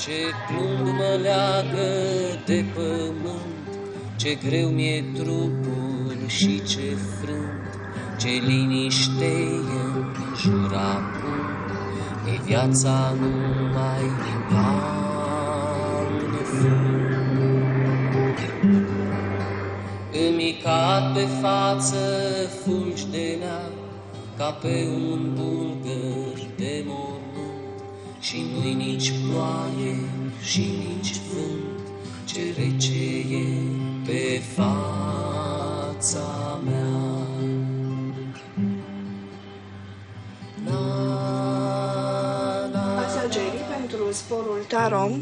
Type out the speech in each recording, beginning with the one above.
Ce plumb mă leagă de pământ, ce greu mi-e trupul și ce frânt, ce liniște e în jur acum, e viața numai calm nefund. Îmi cad pe față fulgi de leac, ca pe un bulgăr de mormânt, și nu-i nici ploaie și nici vânt, ce rece e pe fața mea. Pasagerii pentru zborul Tarom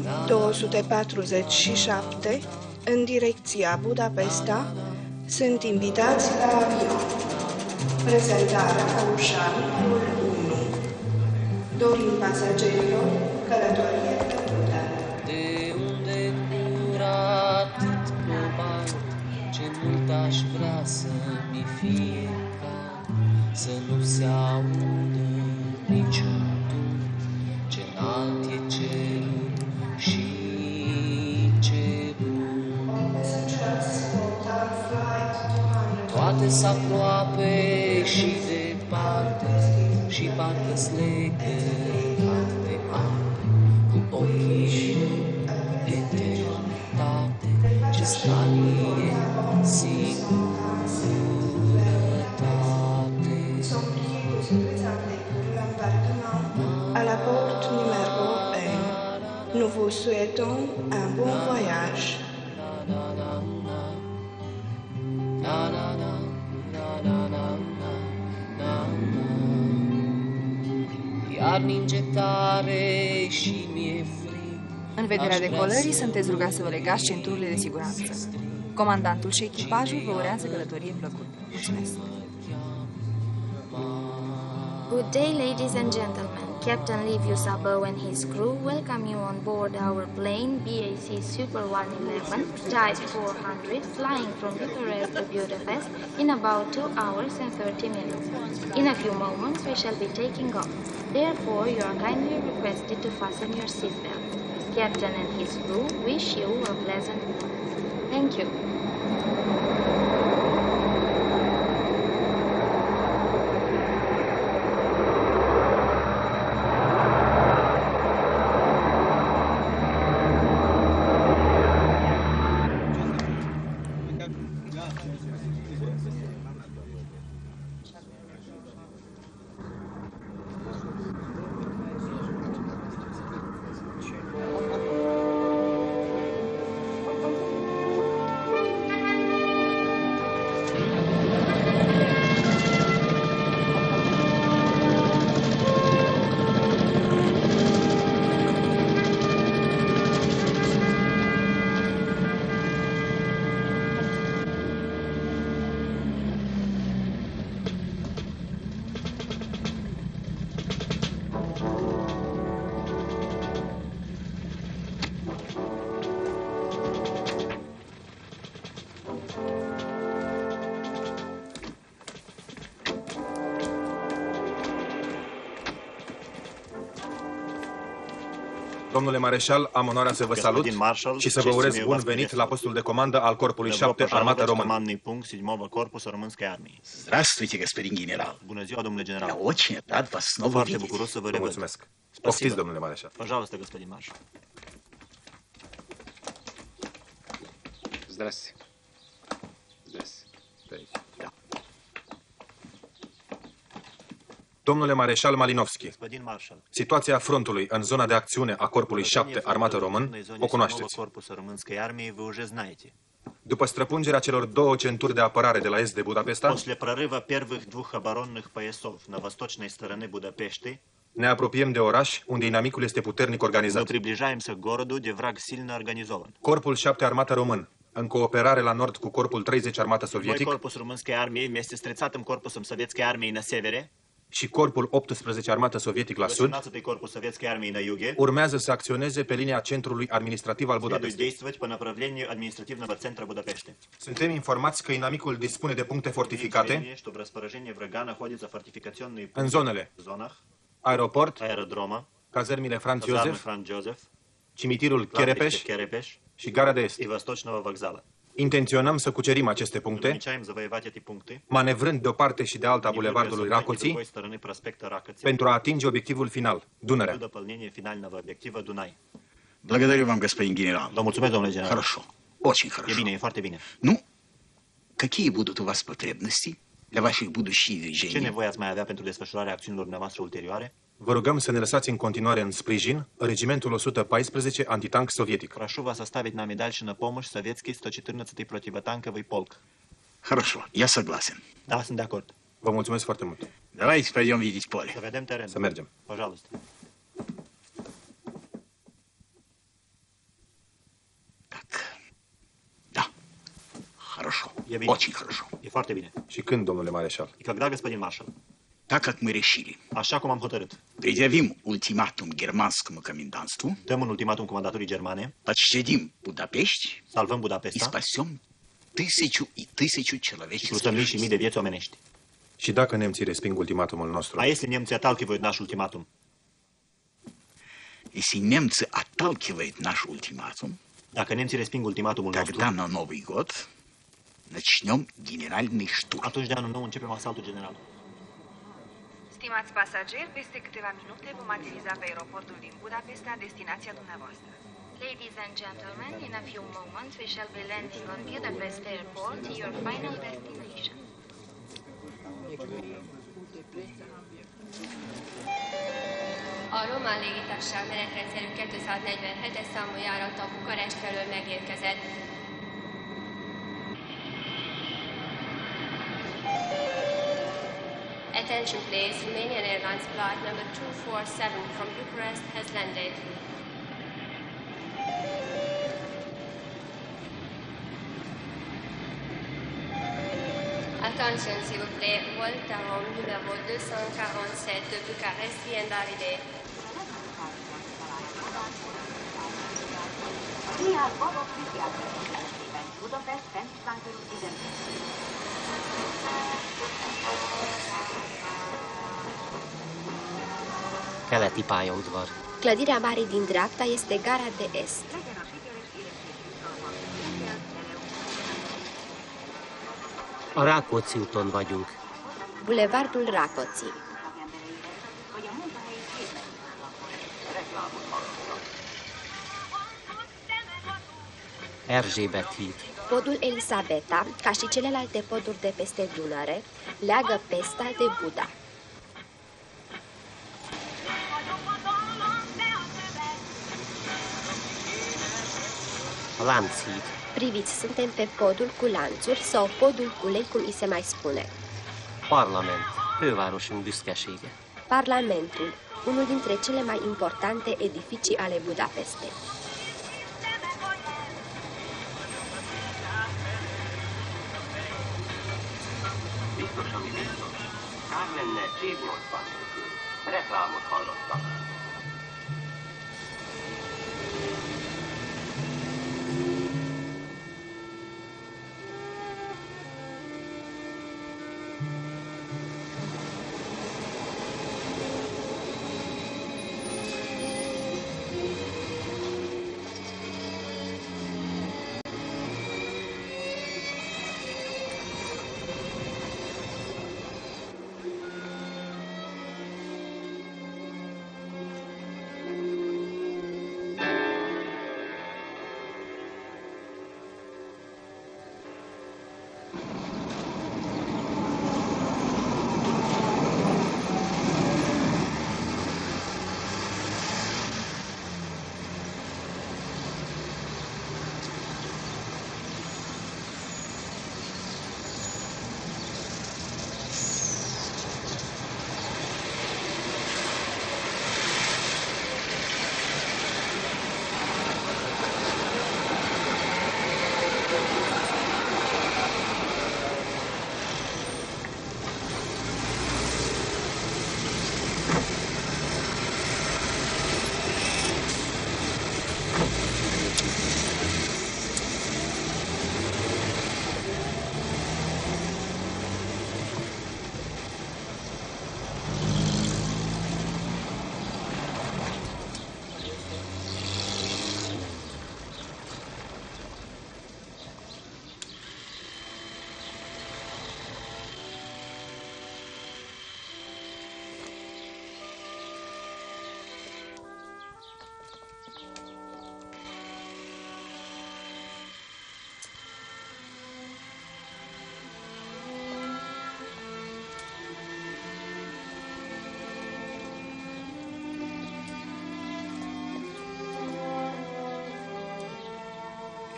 247 în direcția Budapesta sunt invitați la avion. Prezentarea la ușa numărul 1. Dorim pasagerilor călătorie plăcută. De unde cura atât cobalt, ce mult aș vrea să-mi fie cald, să nu se audă niciun tun, ce înalt e cerul și ce bun. Toate-s aproape și departe, și parcă-s legăt de ape, cu ochii în eternitate, ce stanie singurătate. À la porte numéro 1. Nous vous souhaitons un bon voyage. Iar ninge tare și mi-e frig. În vederea decolării, sunteți rugați să vă legați centurile de siguranță. Comandantul și echipajul vă urează călătorie plăcută. Mulțumesc! Good day, ladies and gentlemen. Captain Liviu Sabo and his crew welcome you on board our plane BAC Super 111, type 400, flying from Bucharest to Budapest in about 2 hours and 30 minutes. In a few moments, we shall be taking off. Therefore, you are kindly requested to fasten your seatbelt. Captain and his crew wish you a pleasant flight. Thank you. Domnule mareșal, am onoarea să vă salut și să vă urez bun venit la postul de comandă al Corpului 7, Armata Română. Здравствуйте, господин генерал. Bună ziua, domnule general. Я очень рад вас снова Foarte видеть. bucuros să vă Vă revăd. mulțumesc. Poftiți, domnule mareșal. Пожалуйста, господин маршал. Здрасте. Здрасте. Да. Domnule mareșal Malinovski, Господин маршал. situația frontului în zona de acțiune a Corpului 7, Armată Român, o cunoașteți. Корпуса румынской армии вы уже знаете. După străpungerea celor două centuri de apărare de la est de Budapesta, После прорыва первых двух оборонных поясов на восточной стороне Будапешты, ne apropiem de oraș, unde inamicul este puternic мы organizat. приближаемся к городу, где враг сильно организован. Corpul 7, Armată Român, în cooperare la nord cu Corpul 30, Armată Мой Sovietic, корпус румынской армии вместе с 30-м корпусом советской армии на севере, și Corpul 18, Armată Sovietic la sud, 18-й корпус советской армии на юге, urmează să acționeze pe linia centrului administrativ al следует Budapestei. действовать по направлению административного центра Будапешты. Suntem informați că inamicul dispune de puncte fortificate Что в распоряжении врага находятся фортификационные în пункты zonele в зонах aeroport, аэродрома, cazărmile Franz казармы Josef, Франц Джозеф, cimitirul Cherepeș Cherepeș și Gara de Est. и Восточного вокзала. Intenționăm să cucerim aceste puncte, Намечаем завоевать эти пункты, manevrând de o parte și de alta a с bulevardului другой Racoții, стороны проспекта Ракоци, pentru a atinge obiectivul final, Dunărea. до дополнения финального объектива Дунай. Благодарю вам, господин генерал. Vă mulțumesc, domnule general. Хорошо. Очень E хорошо. bine, e foarte bine. Ну, какие будут у вас потребности для ваших будущих Ce движений? nevoie ați mai avea pentru desfășurarea acțiunilor dumneavoastră ulterioare? Vă rugăm să ne lăsați în continuare în sprijin regimentul 114 antitank sovietic. Прошу вас оставить нам и дальше на помощь советский 114-й противотанковый полк. Хорошо, я согласен. Da, sunt de acord. Vă mulțumesc foarte mult. Давайте пойдем видеть поле. Să vedem terenul. Să mergem. Пожалуйста. Так. Да. Хорошо. E bine. Очень хорошо. E foarte bine. Și când, domnule mareșal? И когда, господин маршал? Так как мы решили, Așa cum am hotărât, предъявим ультиматум германскому комендантству, dăm un ultimatum comandaturii germane, пощадим Будапешт salvăm и Budapesta спасем 1000 și человеческих cruzăm mii și mii de жизней. vieți omenești. Și dacă nemții resping ultimatumul nostru? A если немцы отталкивают наш ультиматум? Если немцы отталкивают наш ультиматум, Dacă nemții resping ultimatumul nostru, тогда на Новый год начнем генеральный штурм. atunci de anul nou începem asaltul general. Stimați pasageri, peste câteva minute vom ateriza pe aeroportul din Budapesta, destinația dumneavoastră. Ladies and gentlemen, in a few moments we shall be landing on Budapest Airport, your final destination. A román légitársaság menetrendszerű 247-es számú járata Bukarest felől megérkezett. Attention please, Romanian Airlines flight number 247 from Bucharest has landed. Attention s'il vous plaît, vol Tarom numéro 247 de Bucarest vient d'arriver. Keleti pályaudvar. Clădirea mare din dreapta este Gara de Est. A Rákóczi úton vagyunk. Bulevardul Rákóczi. Erzsébet híd. Podul Elisabeta, ca și celelalte poduri de peste Dunăre, leagă Pesta de Buda. Lánchíd. Priviți, suntem pe podul cu lanțuri sau podul cu lei, cum îi se mai spune. Parlament. Fővárosunk büszkesége. Parlamentul, unul dintre cele mai importante edificii ale Budapestei. Biztos, ami biztos. Kár lenne C80 nélkül. Reklámot hallottak.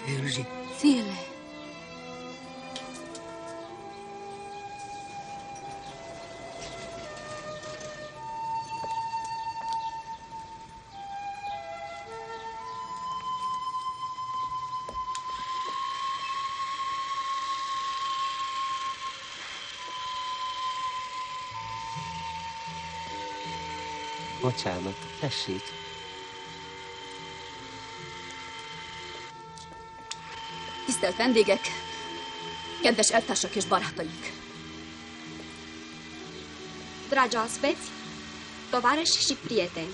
Virgin. File. Bocsánat, tessék. Tisztelt vendégek, kedves elvtársak és barátaink! Dragi oaspeți, tovarăși și prieteni!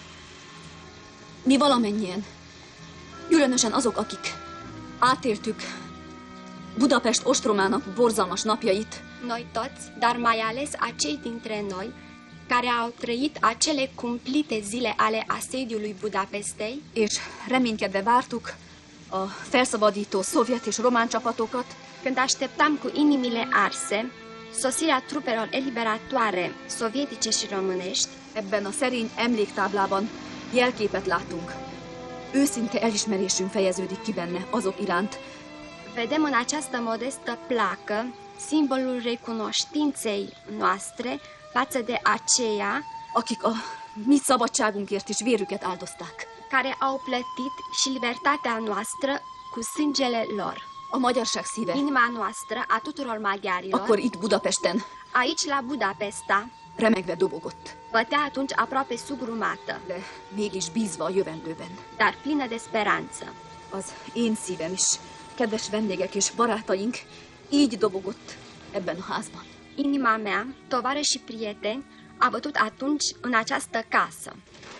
Mi valamennyien, különösen azok, akik átéltük Budapest ostromának borzalmas napjait, Noi toți, dar mai ales acei dintre noi care au trăit acele cumplite zile ale asediului Budapestei, és reménykedve vártuk a felszabadító szovjet és román csapatokat, când așteptam cu inimile arse sosirea trupelor eliberatoare sovietice și românești, ebben a szerény emléktáblában jelképet látunk. Őszinte elismerésünk fejeződik ki benne azok iránt. Vedem în această modestă placă simbolul recunoștinței noastre față de aceia, akik a mi szabadságunkért is vérüket áldozták, care au plătit și libertatea noastră cu sângele lor. A magyarság szíve. Inima noastră a tuturor maghiarilor, akkor itt Budapesten, aici la Budapesta, remegve dobogott. Bătea atunci aproape sugrumată, de mégis bízva a jövendőben. Dar plină de speranță. Az én szívem is, kedves vendégek és barátaink, így dobogott ebben a házban. Inima mea, tovarăși și prieteni, a bătut atunci în această casă.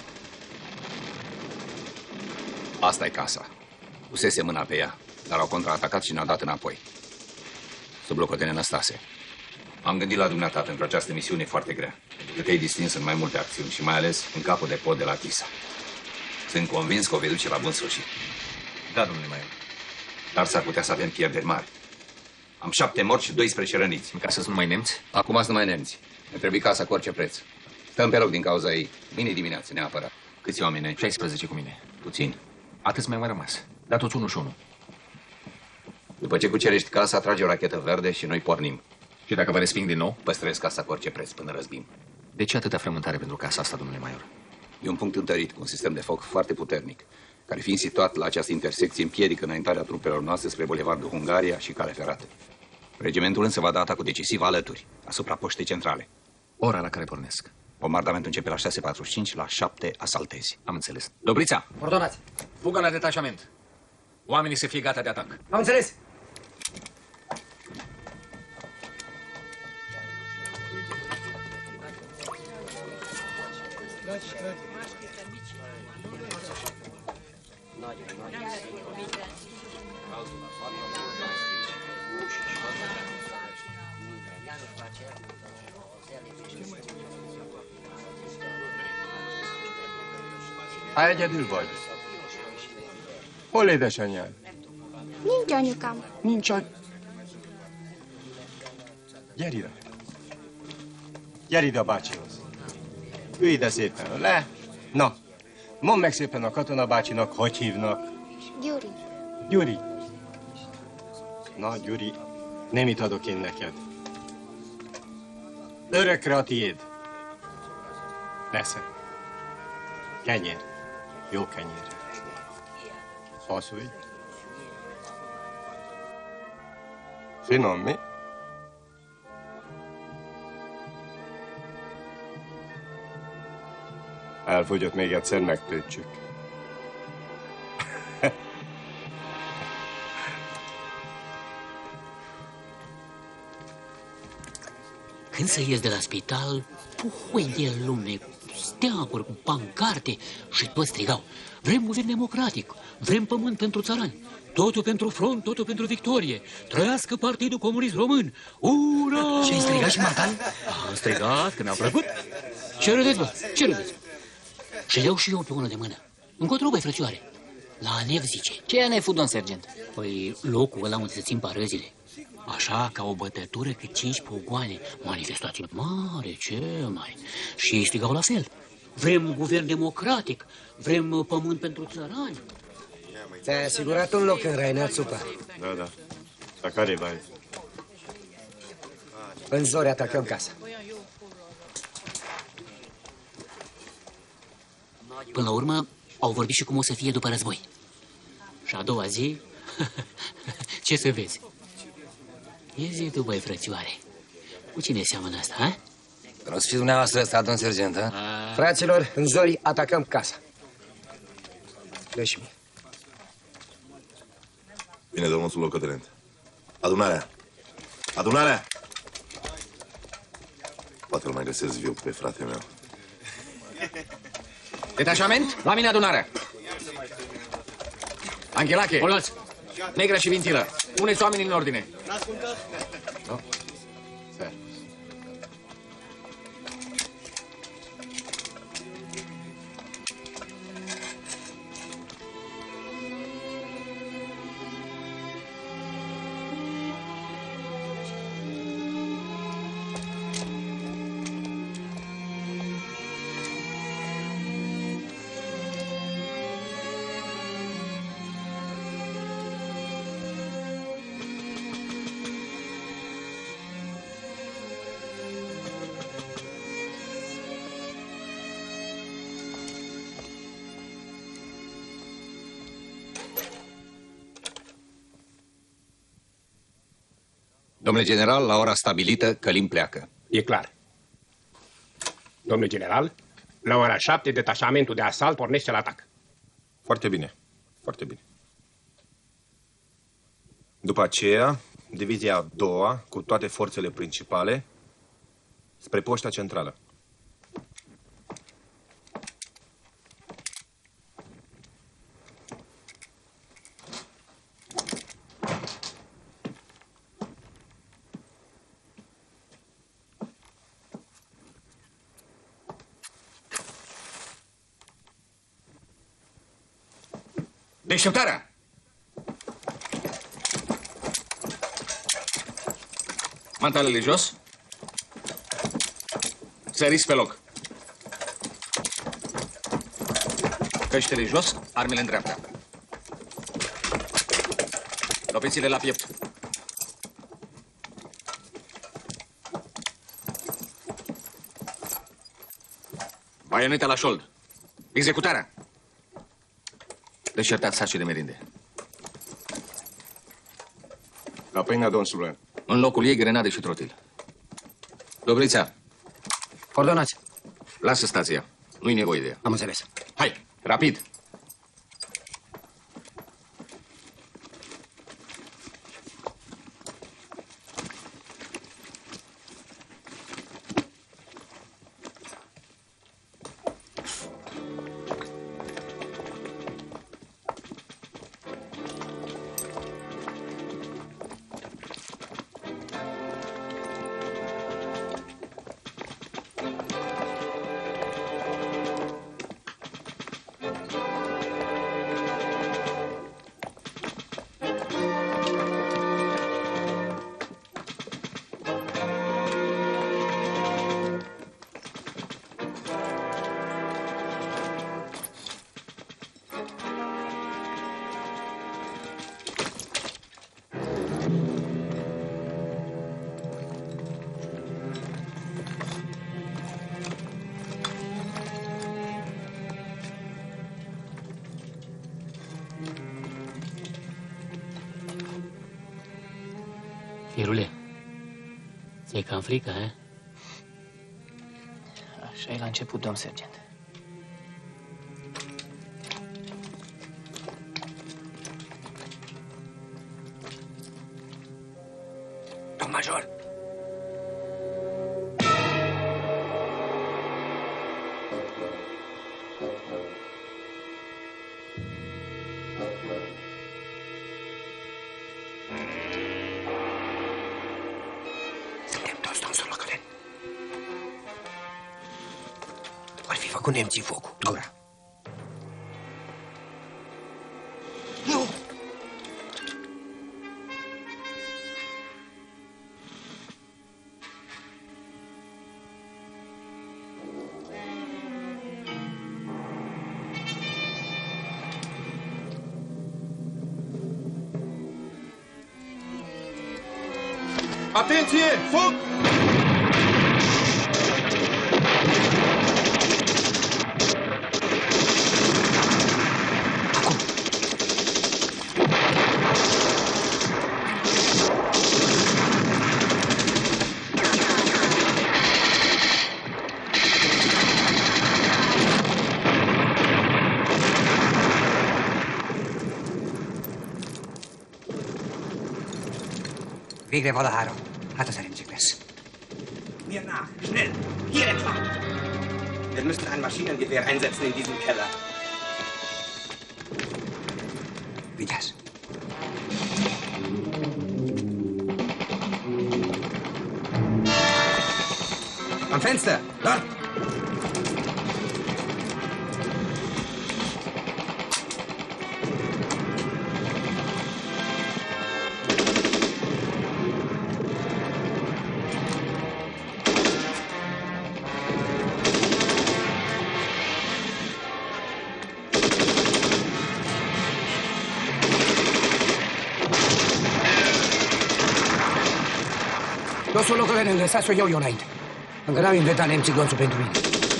Asta e casa. Pusese mâna pe ea, dar au contraatacat și ne-au dat înapoi. Sub locotenent Năstase. Am gândit la dumneata pentru această misiune foarte grea, că te-ai distins în mai multe acțiuni și mai ales în capul de pod de la Tisa. Sunt convins că o vei duce la bun sfârșit. Da, domnule Maior. Dar s-ar putea să avem pierderi mari. Am 7 morți și 12 răniți. Ca să-s numai nemți? Acum sunt numai nemți. Ne trebuie casa cu orice preț. Stăm pe loc din cauza ei. Mâine dimineață, neapărat. Câți oameni ai? 16 cu mine. Puțin. Atâți mai rămas. Dar toți unul și unul. După ce cucerești casa, trage o rachetă verde și noi pornim. Și dacă vă resping din nou? Păstrez casa cu orice preț până răzbim. De ce atâta frământare pentru casa asta, domnule Maior? E un punct întărit, cu un sistem de foc foarte puternic, care fiind situat la această intersecție împiedică înaintarea trupelor noastre spre bulevardul Hungaria și cale ferată. Regimentul însă va da atacul decisiv alături, asupra poștei centrale. Ora la care pornesc? Bombardamentul începe la 6:45, la 7 asaltezi. Am înțeles. Dobrița! Ordonați! Fugă la detașament. Oamenii să fie gata de atac. Am înțeles! Ha egyedül vagy? Hol édesanyád? Nincs anyukám. Nincs Gyere ide. Gyere ide a bácsihoz. Ülj ide szépen le. Na, mondd meg szépen a katonabácsinak, hogy hívnak. Gyuri. Gyuri. Na, Gyuri, nem mit adok én neked. Örökre a tiéd. Nesze. Kenyér. Jó kenyér. Faszulj. Finom, mi? Elfogyott még egyszer, megtöltsük. Când să ies de la spital, puhoi de lume, steaguri cu pancarte și toți strigau: vrem guvern democratic, vrem pământ pentru țărani, totul pentru front, totul pentru victorie, trăiască Partidul Comunist Român, ura! Și ai strigat și Martan? Am strigat, că mi-a plăcut. Ce râdeți, bă, ce râdeți? Și le iau și eu pe una de mână. Încotro, băi, frățioare? La Anev, zice. Ce e Anev, domn sergent? Păi, locul ăla unde se țin parăzile. Așa, ca o bătătură cât 5 pogoane. Manifestație mare, ce mai. Și ei strigau la fel. Vrem guvern democratic, vrem pământ pentru țărani. Ți-ai asigurat un loc în Rainer, țupa? Da. Dar care e bai? În zori atacăm casa. Până la urmă, au vorbit și cum o să fie după război. Și a doua zi, ce să vezi? E zi tu, băi, frățioare. Cu cine seamănă asta, ha? Vreau să fiți dumneavoastră ăsta, domn sergent, ha? Fraților, în zori atacăm casa. Dă-și mie. Bine, domnul sublocotenent. Adunarea! Adunarea! Poate îl mai găsesc viu pe frate meu. Detașament, la mine adunarea. Anghelache, Olați. Negră și Vintilă. Puneți oamenii în ordine. No? Domnule general, la ora stabilită, Călim pleacă. E clar. Domnule general, la ora 7, detașamentul de asalt pornește la atac. Foarte bine. Foarte bine. După aceea, divizia a doua, cu toate forțele principale, spre poșta centrală. Deșteptarea! Mantalele jos. Săriți pe loc. Căștile jos, armele în dreapta. Lopețile la piept. Baioneta la șold. Executarea! Deșertați sacii de merinde. La pâinea, domn Sulan. În locul ei, grenade și trotil. Dobrița. Ordonați. Lasă stația. Nu-i nevoie de ea. Am înțeles. Hai, rapid! Firule, ți-e cam frică, he? Așa e la început, domn sergent. Domn major. Cu nemții focul. Gura. Nu! Atenție! Foc! Végre valahára. Hát az elég lesz. Mir nach, schnell! Hier entlang! Wir müssen ein Maschinengewehr einsetzen in diesem Keller. Vigyázz! Am Fenster! Dort! Dosul locotenent, lăsați-o eu înainte. Încă n-am inventat nemții glonțul pentru mine.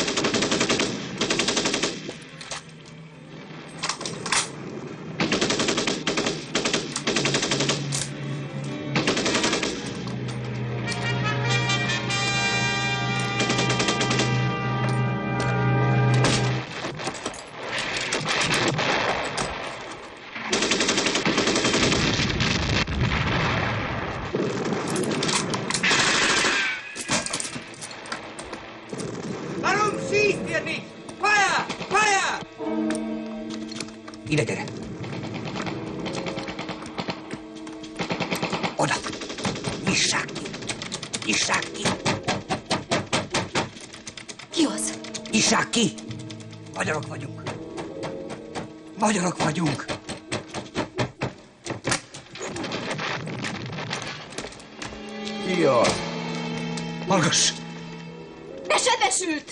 Vedere. Oda. Ishaki. Ki az? Ishaki. Magyarok vagyunk. Ki az? Hallgass! Besebesült!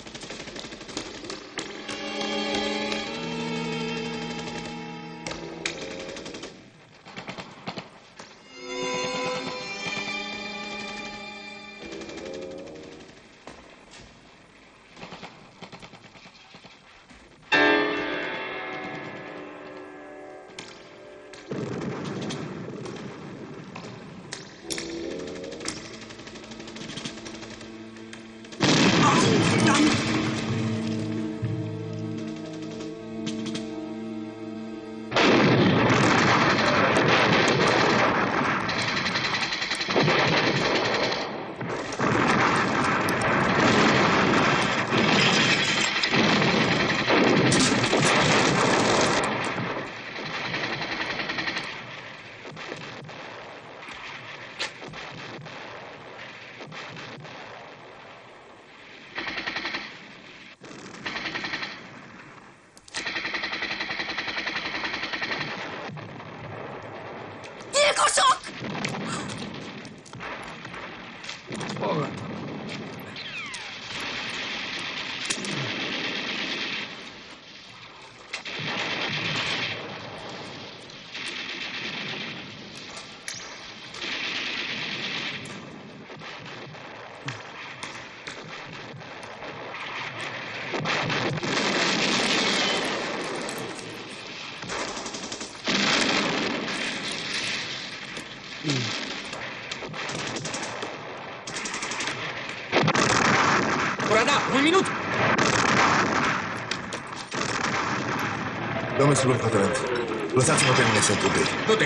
Un minut! Domnul sublocotenent, lăsați-mă pe mine să întâlnesc. Du-te!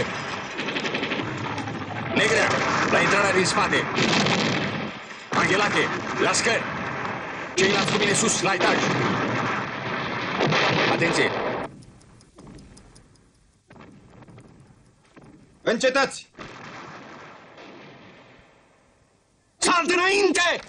Negrea, la intrarea din spate. Anghelache, la scări. Ceilalți cu mine sus, la etaj. Atenție! Încetați! Salt înainte!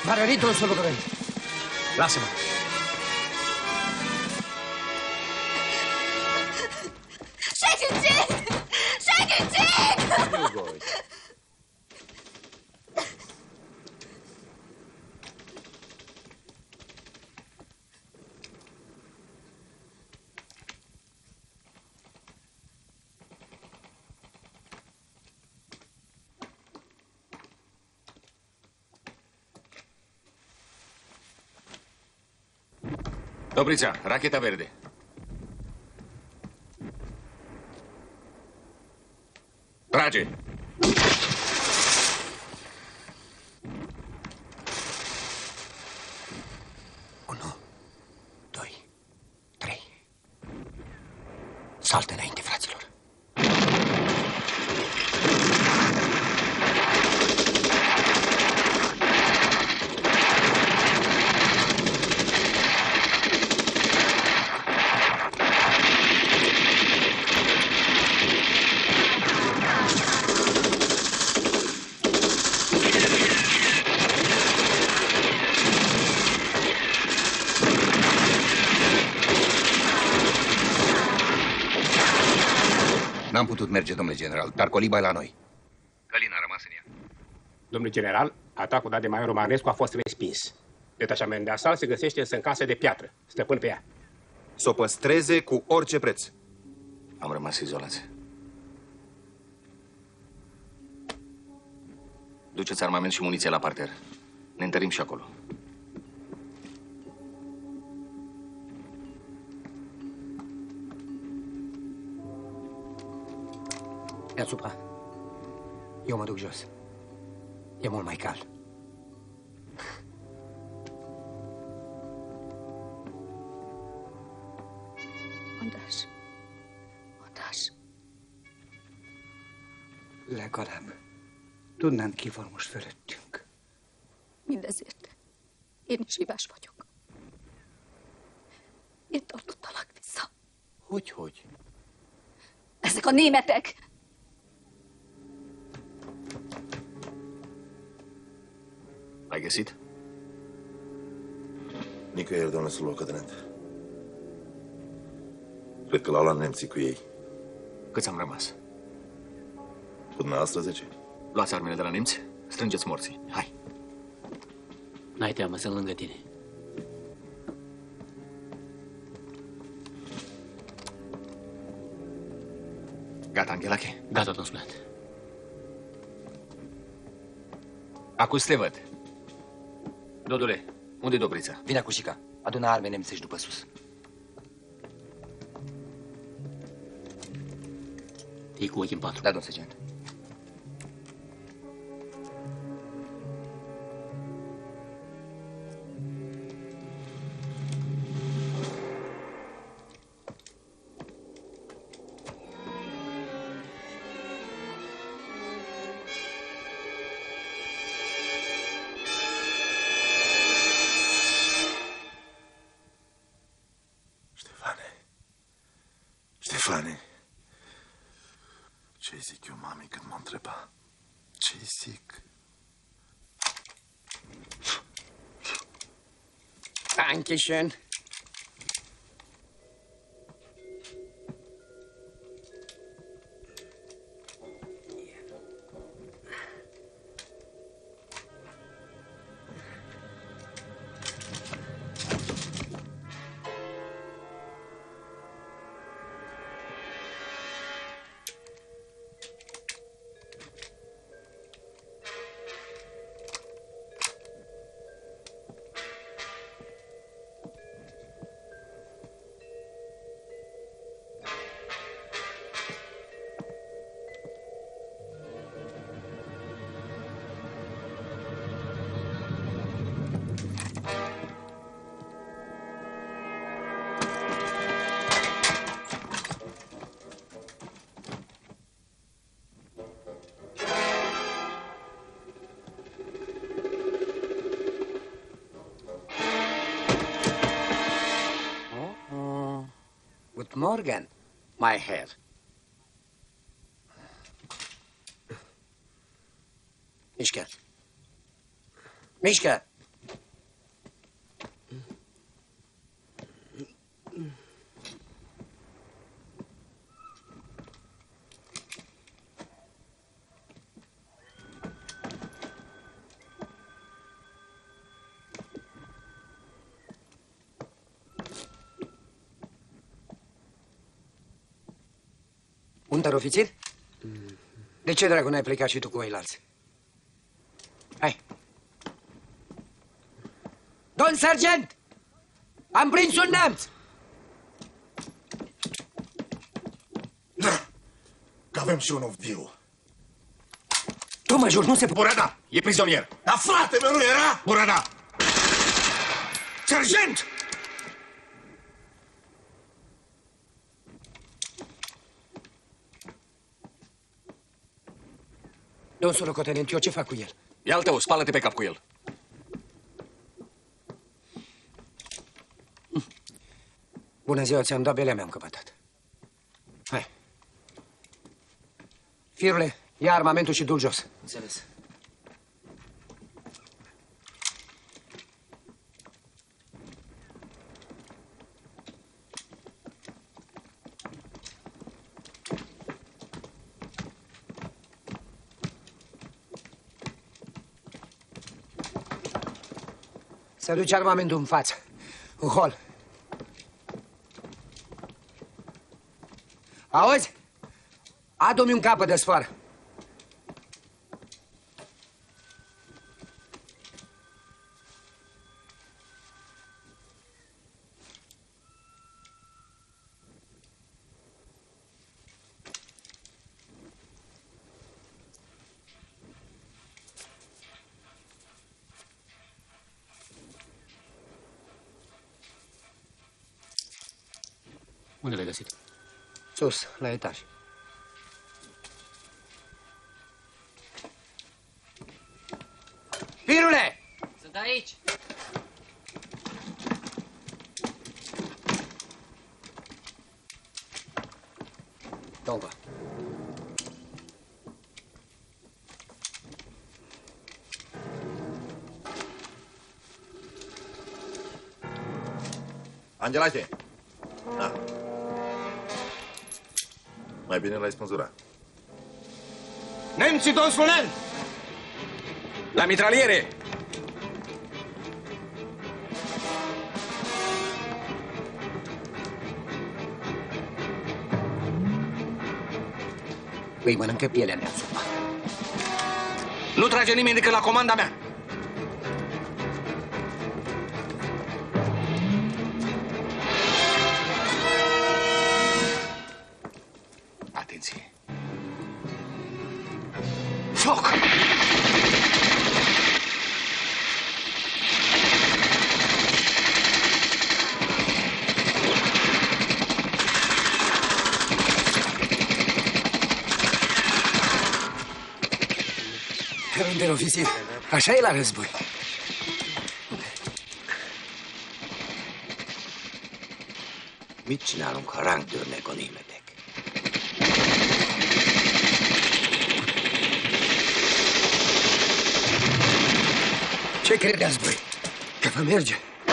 M-a rănit un slobodărân. Lasă-mă. Dobrița, racheta verde. Trage! Saltă înainte, fraților. N-am putut merge, domnule general, dar coliba e la noi. Călin a rămas în ea. Domnule general, atacul dat de majorul Marnescu a fost respins. Detașament de asalt se găsește în casă de piatră. Stăpân pe ea. Să o păstreze cu orice preț. Am rămas izolați. Duceți armament și muniție la parter. Ne întărim și acolo. Deasupra. Eu mă duc jos. E mult mai cald. Ondaš. Legalább tudnám, ki van most fölöttünk. Mindezért én is hibás vagyok. Én tartottalak vissza. Hogy? Ezek a németek! L-ai găsit? Nicăieri, domnule sublocotenent. Cred că l-au luat nemții cu ei. Câți am rămas? Cu dumneavoastră 10? Luați armele de la nemți, strângeți morții. Hai! N-ai teamă, sunt lângă tine. Gata, Anghelache? Gata, domn Splat. Acum te văd. Dodule, unde-i Dobrița? Vine cu Șica. Adună arme nemțești după sus. E cu ochii în patru. Da, domn sergent. Ștefane, ce zic eu, mami, când mă întreba? Ce zic? Dankeschön. Guten Morgen, mein Herr. Mișcă! Mișcă! Unterofițer? De ce, dracu, n-ai plecat și tu cu ceilalți? Hai! Domn sergent! Am prins un neamț! Da, că avem și unul viu. Tu mă jur, nu se poate. Burada, e prizonier. Dar frate meu nu era? Burada! Sergent! Domn solocotenent, eu ce fac cu el? E al tău, spală-te pe cap cu el. Bună ziua, ți-am dat belea, mi-am căpătat. Hai. Firule, ia armamentul și du-l jos. Înțeles. Să duci armamentul în față, în hol. Auzi? Adu-mi un capăt de sfoară. Unde l-ai găsit? Sus, la etaj. Firule! Sunt aici. Tova. Angelache! Da. Mai bine l-ai spânzurat. Nemții, domn Sfunen! La mitraliere! Îi mănâncă pielea mea, supa. Nu trage nimeni decât la comanda mea. Atenție! Foc! Unterofițer, așa e la război. Mit csinálunk, ha ránk törnek a németek? Ce credeți, băi? Că vă merge?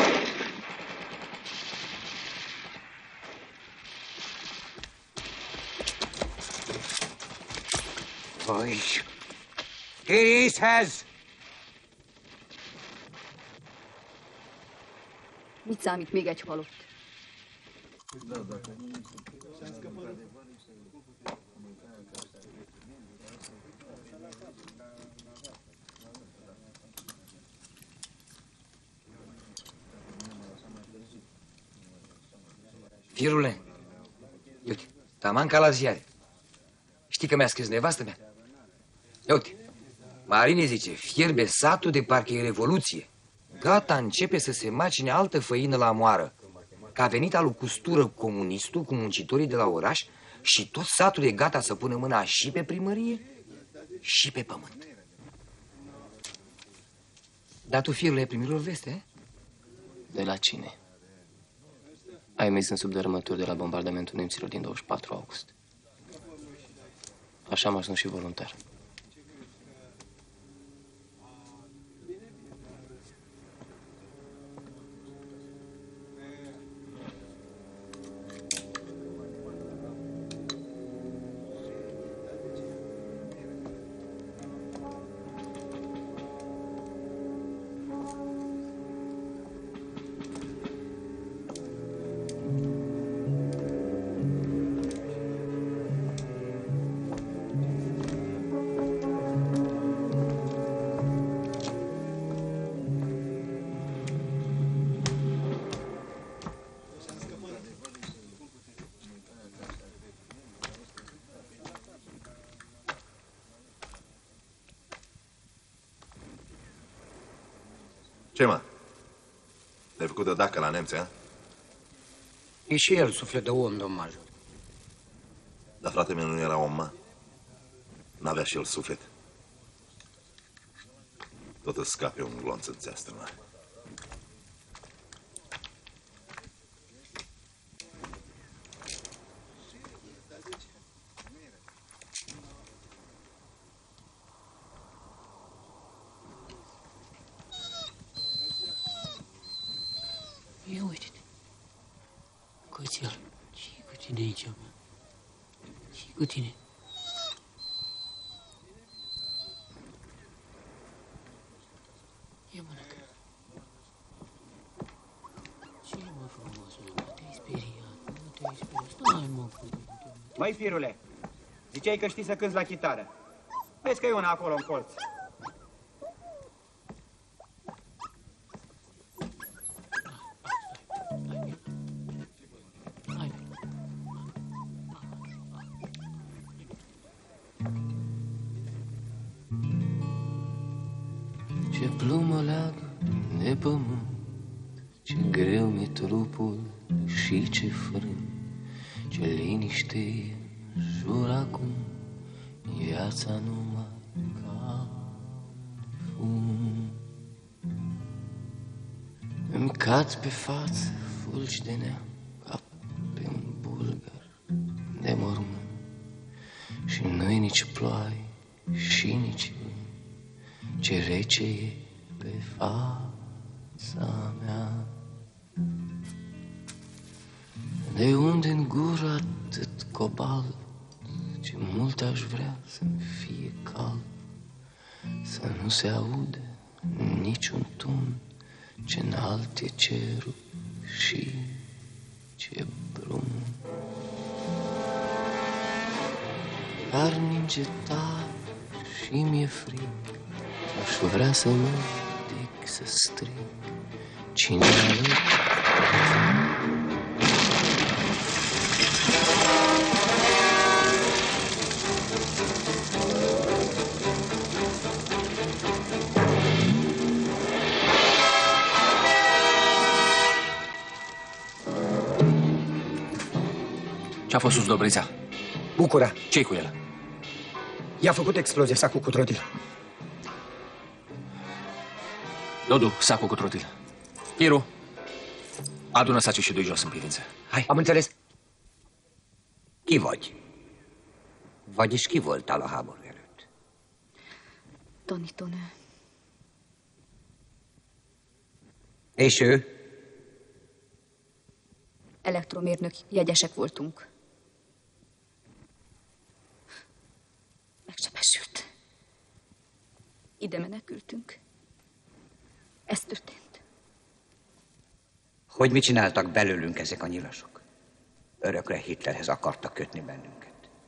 Oj, készhez! Mit számít még egy halott? Firule, uite, taman ca la ziare. Știi că mi-a scris nevastă mea? Uite, Marine zice, fierbe satul de parcă e revoluție. Gata, începe să se macine altă făină la moară. Că a venit alu custură comunistul cu muncitorii de la oraș și tot satul e gata să pună mâna și pe primărie și pe pământ. Dar tu, firule, ai primit o veste, eh? De la cine? Ai mers în subdărâmături de la bombardamentul nemților din 24 august. Așa am ajuns și voluntar. Ce, mă? Te-ai făcut de dacă la nemți, a? E și el suflet de om, domn major. Dar fratele meu nu era om, mă. N-avea și el suflet. Tot îți scape un glonț în țeastă, mă. Ia uite-te. Cățel, ce-i cu tine aici, mă? Ce-i cu tine? Ia mănâncă. Ce, mă, frumosule, mă, te-ai speriat, nu te-ai speriat. Stai, mă, cuvinte. Măi, firule, ziceai că știi să cânti la chitară. Vezi că e una acolo în colț. Ce plumă leagă de pământ, ce greu mi-e trupul și ce frânt, ce liniște e în jur acum, viața numai ca fum. Îmi cad pe față fulgi de neam, ca pe un bulgăr de mormânt, și nu-i nici ploaie și nici vânt, ce rece e pe fața mea. De unde în gură atât cobalt, ce mult aș vrea să-mi fie cald, să nu se aude niciun tun, ce înalt e cerul și ce brun. Dar ninge tare și mi-e frig, aș vrea să mă ridic, să strig, cine alături. Ce-a fost sus Dobrița? Bucura. Ce-i cu el? I-a făcut explozie sacul cu trotil. Dodu, sacul cu trotil. Iru, adună sacii și du-i jos în privință. Hai. Am înțeles. Ki vagy? Vagyis ki voltál a háború előtt? Tanítone. És ő? Elektromérnök, jegyesek voltunk. Megsebesült. Ide menekültünk. Ez történt. Hogy mit csináltak belőlünk ezek a nyilasok? Örökre Hitlerhez akartak kötni bennünket.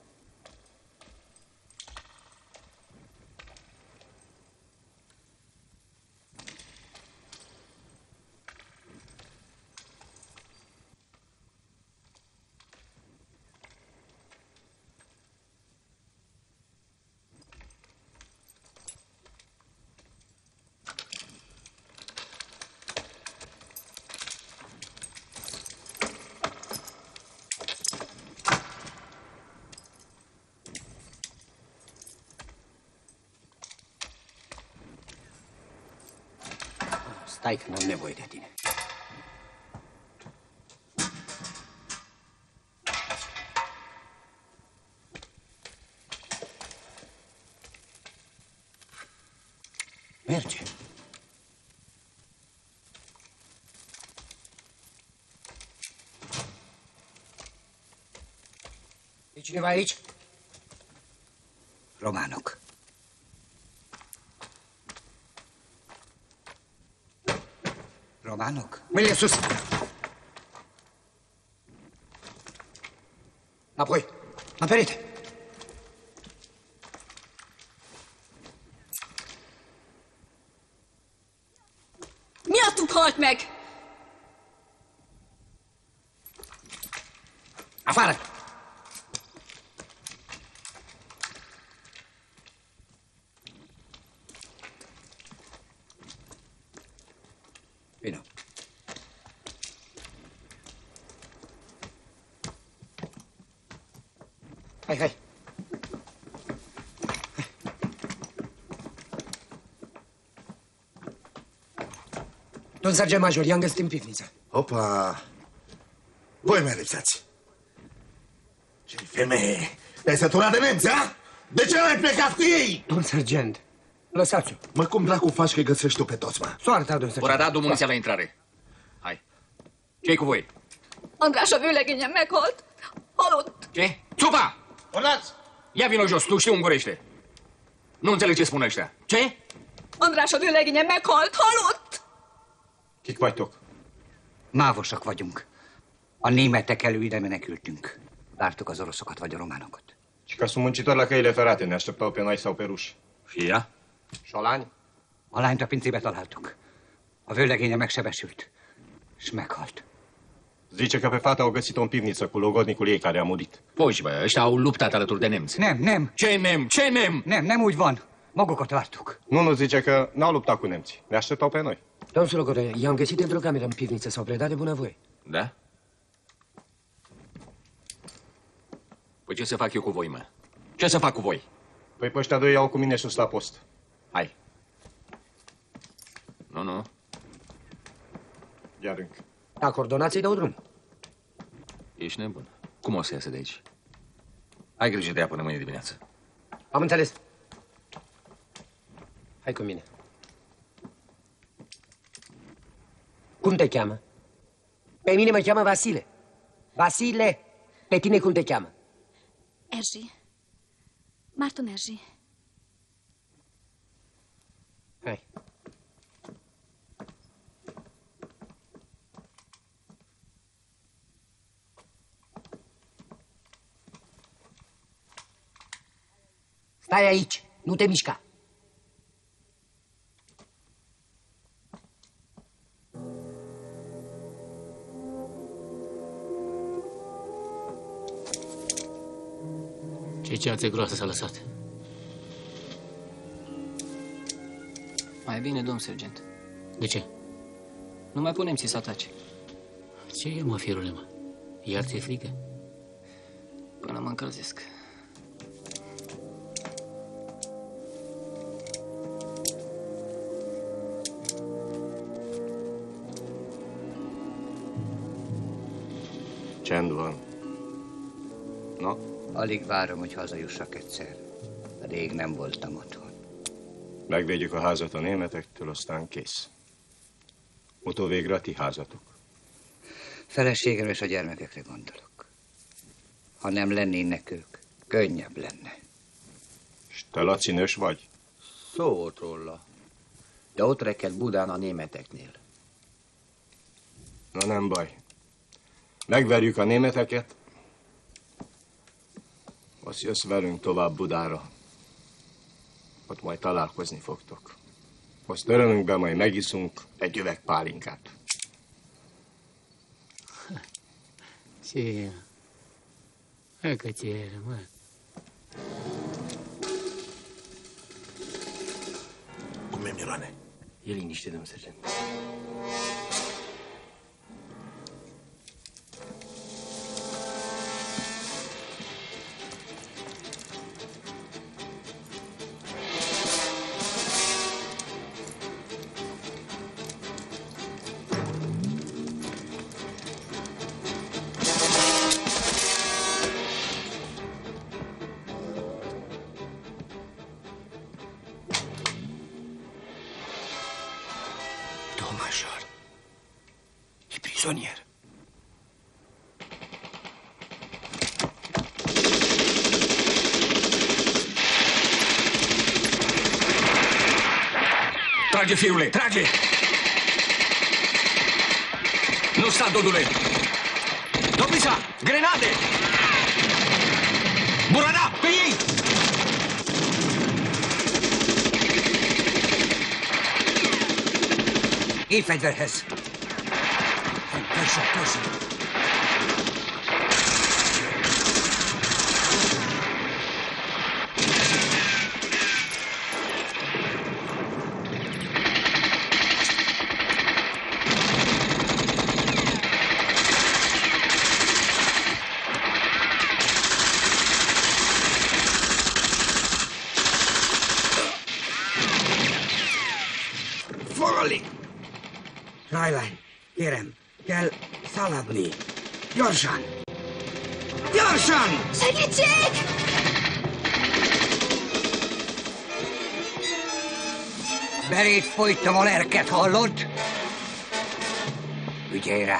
Stai că n-am nevoie de tine. Merge. E cineva aici? Románok. Románok? Mâinile sus! Înapoi! La perete! Miattuk halt meg! Afară! Vino. Hai. Domn sergent major, i-am găsit în pivniță. Opa! Voi mai lipsați. Ce femeie! Te-ai săturat de nemți, a? De ce n-ai plecat cu ei? Domn sergent, lăsați-o. Mă, cum dracu faci că-i găsești tu pe toți, mă? Soarta, domn sergent. Ora da muniția la intrare. Hai. Ce-i cu voi? Andrása vőlegényem meghalt. Halott. Ce? Țupa! Urlați! Ia vino jos, tu știi ungurește. Nu înțeleg ce spun ăștia. Ce? Andrása vőlegényem meghalt. Halott. Kik vagytok? Mávosak vagyunk. A németek ide menekültünk. Vártuk az oroszokat vagy a románokat. Și că sunt muncitori la căile ferate, ne așteptau pe noi sau pe ruși. Și ea? Și a lány? A lányt a pincébe találtuk. A vőlegénye megsebesült, és meghalt. Zice că pe fata au găsit-o în pivniță cu logodnicul ei care a murit. Poși, bă, ăștia au luptat alături de nemți. Nem. Ce nem? Ce nem? Nem úgy van. Magukat vártuk. Nu zice că n-au luptat cu nemții. Ne așteptau pe noi. Domn Slogore, i-am găsit într-o cameră în pivniță, s-au predat de bunăvoie. Da? Păi ce să fac eu cu voi, mă? Ce să fac cu voi? Păi pe ăștia doi iau cu mine sus la post. Hai. Nu. Iar încă. Da, coordonații dau drum. Ești nebun. Cum o să iasă de aici? Ai grijă de ea până mâine dimineață. Am înțeles. Hai cu mine. Cum te cheamă? Pe mine mă cheamă Vasile. Vasile, pe tine cum te cheamă? Erzsi. Márton Erzsi. Hai. Stai aici, nu te mișca. Ce ceață groasă s-a lăsat. Mai bine, domn sergent. De ce? Nu mai punem ți să atace. Ce e, mă, firule, mă? Iar ți-e frică? Până mă încălzesc. Csend van. Na? Alig várom, hogy hazajussak egyszer. Rég nem voltam otthon. Megvédjük a házat a németektől, aztán kész. Utóvégre a ti házatok. Feleségem és a gyermekekre gondolok. Ha nem lennének ők, könnyebb lenne. És te, Laci, nős vagy? Szó volt róla. De ott reked Budán a németeknél. Na nem baj. Megverjük a németeket, azt jössz velünk tovább Budára. Ott majd találkozni fogtok. Azt örömünkbe majd megiszunk egy üveg pálinkát. Ce? Hai că ți-e, mă. Cum e, Miroane? E liniște, domn sergent. Prizonier. Trage, fiule, trage! Nu sta, dodule! Dobrița, grenade! Burada, pe ei! Így fegyverhez! Törzsön! Alig! Fräulein, kérem, kell szaladni. Gyorsan! Gyorsan! Segítség! Belét folytam a lerket, hallod? Ügyelj rá!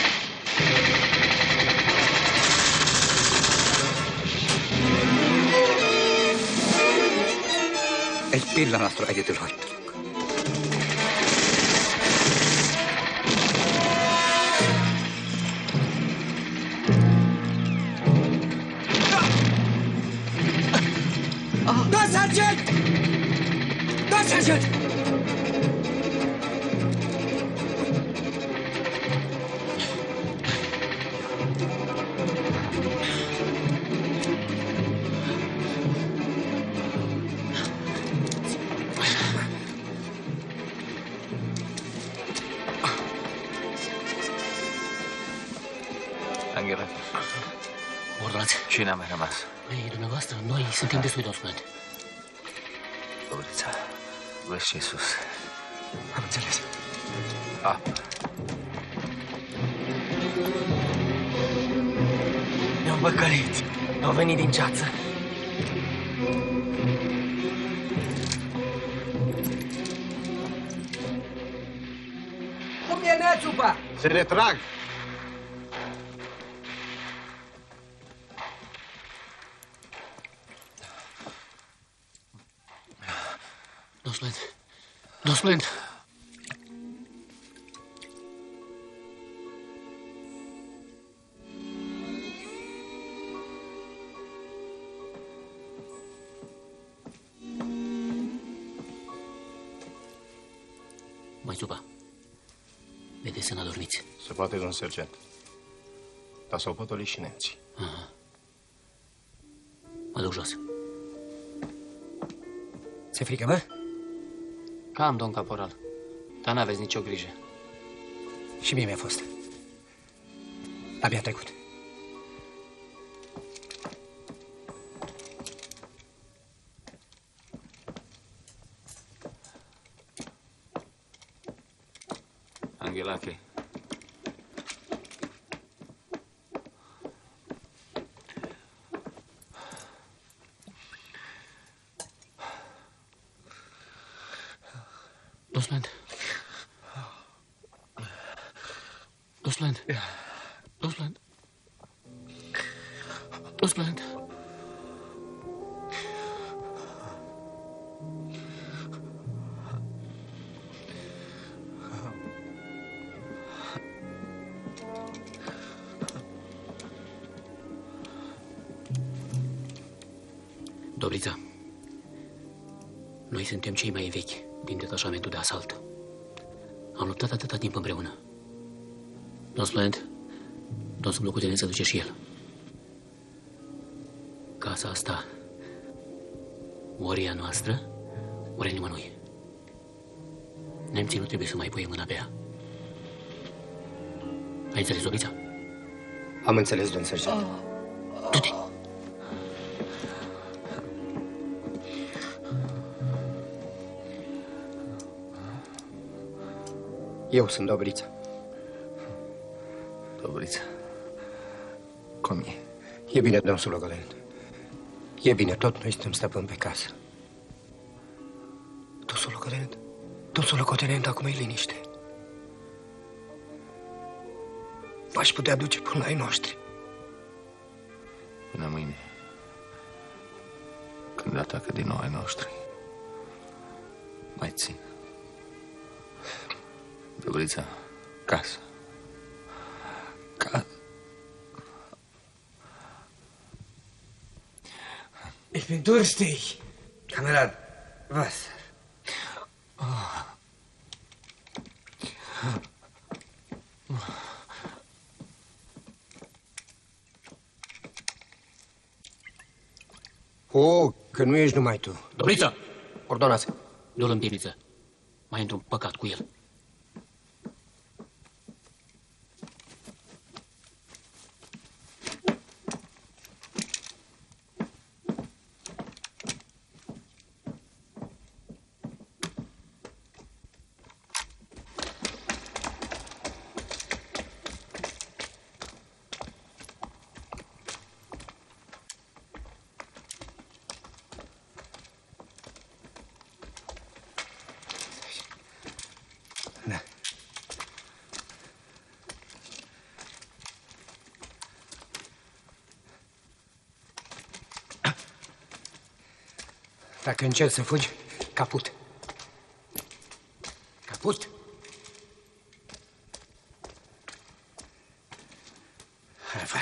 Egy pillanatra egyedül hagytalak. Da, sergent! Da, sergent! Angela. Ordonați. Cine a mai rămas? Ei, dumneavoastră, noi suntem destui de osmânt. Dobrița, vezi ce-i sus. Am înțeles. Apă. Ne-am păcălit. Au venit din ceață. Cum e nețupa? Se retrag. Dosland. Dosland. Mai supa. Vedeți să n-adormiți. Se poate, domn sergent. Dar s-au potolit și nemții. Aha. Mă duc jos. Se frică, mă? Cam, domn caporal. Dar n-aveți nicio grijă. Și mie mi-a fost. Abia trecut. Anghelache. Dosland. Dosland. Dosland. Dosland. Dobrița, noi suntem cei mai vechi din detașamentul de asalt. Am luptat atâta timp împreună. Domn Splend, domn sublocotenent se duce și el. Casa asta, ori e a noastră, ori e nimănui. Nemții nu trebuie să mai pui mâna pe ea. Ai înțeles, Dobrița? Am înțeles, domn sergent. Du-te! Eu sunt Dobrița. Dobrița. Cum e? E bine, domn sublocotenent. E bine, tot noi suntem stăpâni pe casă. Domn sublocotenent? Domn sublocotenent, acum e liniște. V-aș putea duce până la ai noștri. Până mâine. Când atacă din nou ai noștri. Mai țin. Dobrița, casă. Casă. Ich bin durstig. Kamerad, Wasser. O, că nu ești numai tu. Dobrița! Ordonați. Du-l în pivniță. Mai într-un păcat cu el. Dacă încerci să fugi, caput. Caput? Hai afară.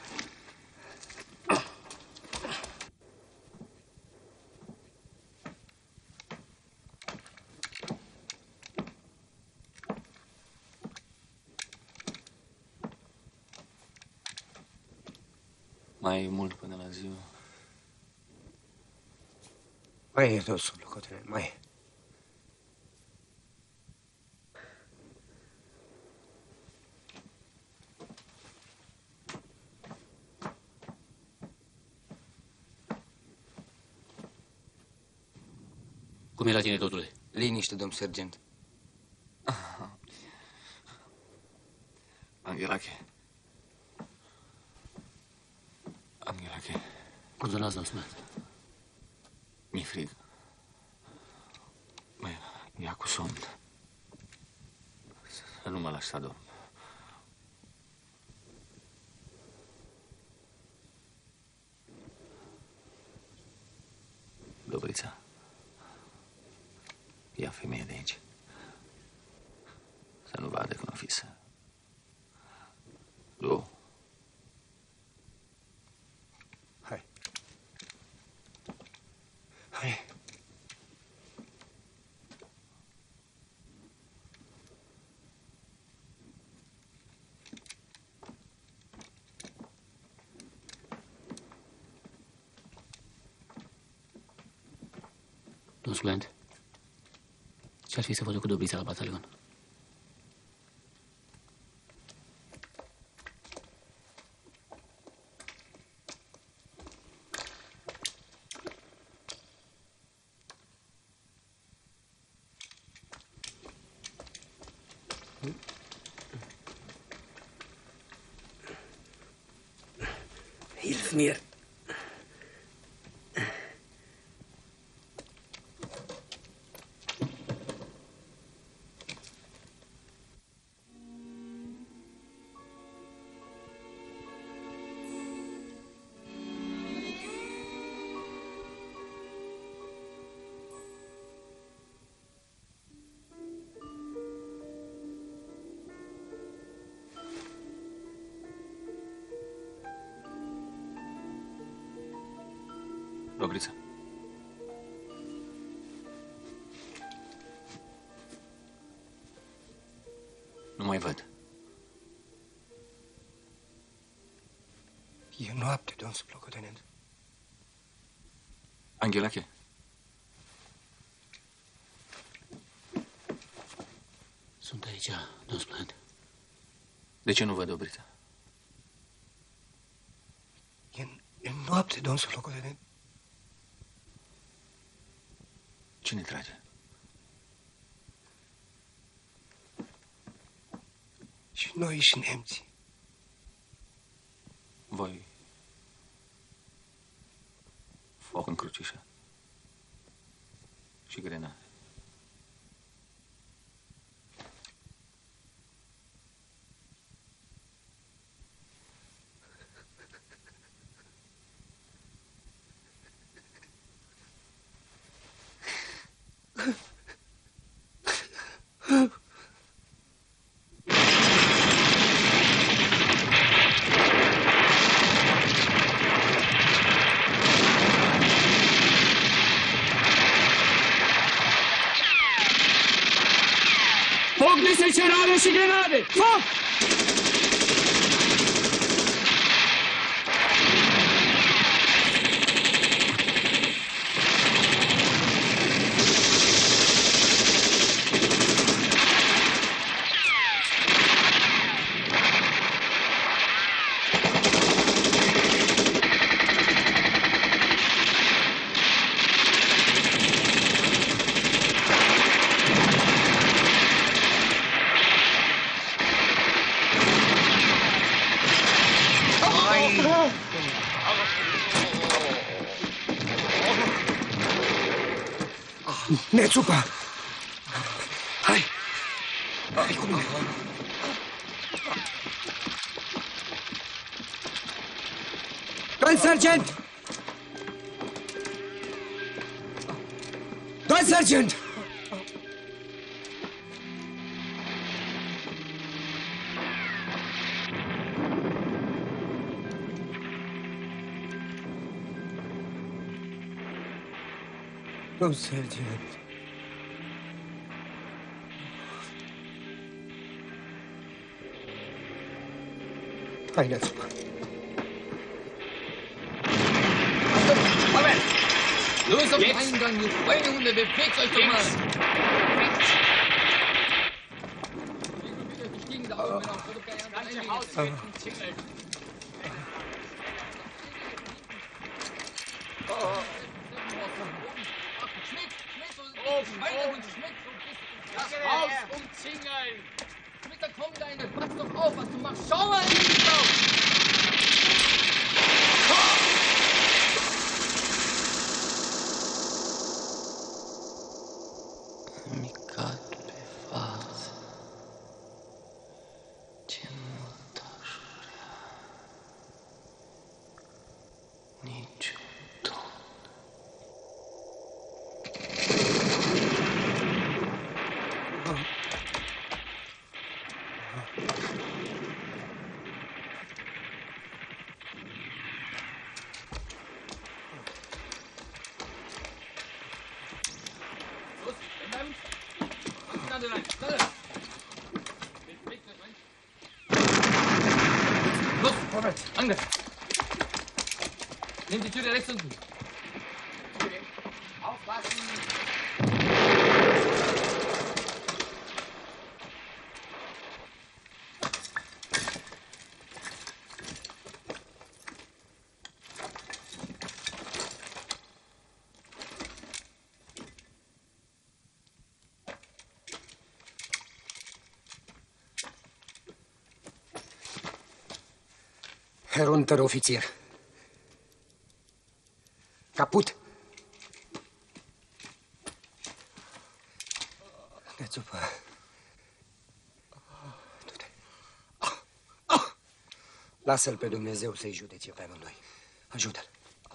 Mai e mult până la ziua. Mai e tot sub locotenent, mai e. Cum e la tine, totule? Liniște, domn sergent. Anghelache. Anghelache. Ordonați, domn Smith. Mi-e frig. Mă ia cu somn. Să nu mă lași să adorm. Dobrița. Ia femeia de aici. Să nu vadă că nu fi să... Du. Hai. Hai. Domn Splend, ce-ar fi să vă duc cu Dobrița la batalion? Hilf mir. Dobrița. Nu mai văd. E noapte, domn sublocotenent. Anghelache. Sunt aici, domn Splend. De ce nu văd Dobrița? E noapte, domn sublocotenent. Cine trage? Și noi și nemții. Voi... Foc în crucișă. Și grenade. Foc de secerare și grenade! Foc! Nețupa! Hai! Hai cu mine! Domn sergent! Domn sergent! Domn sergent! Haideți-mă! Löse auf den Eingang, ihr Schweinehunde, bewegt euch doch mal! Das ganze Haus wird umzingelt. Das Haus umzingeln! Schmidt, komm deine, pass doch auf, was du machst! Schau mal in die Augen! Micat pe față, ce mult aș vrea, niciun ton. Los, vorwärts, Angriff! Nimm die Türe rechts unten. Aufpassen! Herr Unteroffizier. Kaput. Nețupă. Du-te. Lasă-l pe Dumnezeu să-i judece pe amândoi. Ajută-l.